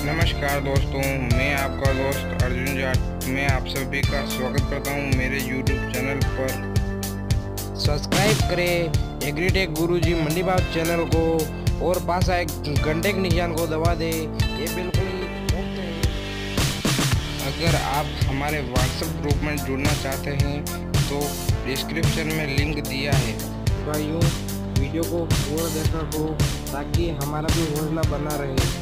नमस्कार दोस्तों, मैं आपका दोस्त अर्जुन जाट। मैं आप सभी का स्वागत करता हूं मेरे YouTube चैनल पर। सब्सक्राइब करें एग्रीटेक गुरुजी मंडी भाव चैनल को और पास आए घंटे के निशान को दबा दे। ये बिल्कुल ही मुफ्त है। अगर आप हमारे व्हाट्सएप ग्रुप में जुड़ना चाहते हैं तो डिस्क्रिप्शन में लिंक दिया है। भाइयों, वीडियो को पूरा देखा करो ताकि हमारा भी हौसला बना रहे।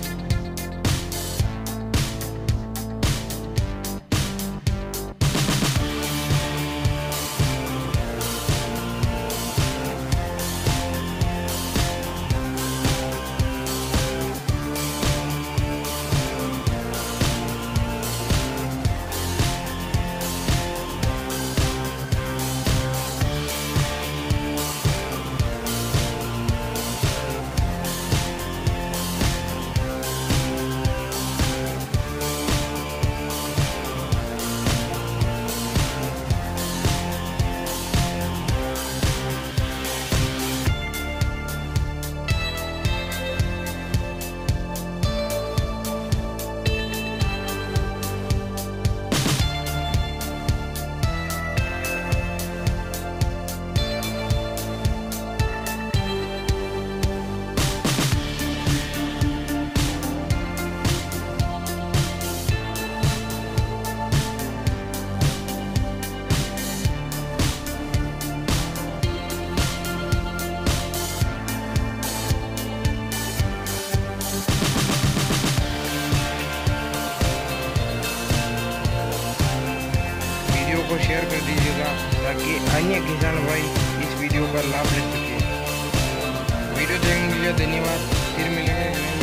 को शेयर कर दीजिएगा ताकि अन्य किसान भाई इस वीडियो का लाभ ले सके। वीडियो देखने के लिए धन्यवाद। फिर मिलेंगे।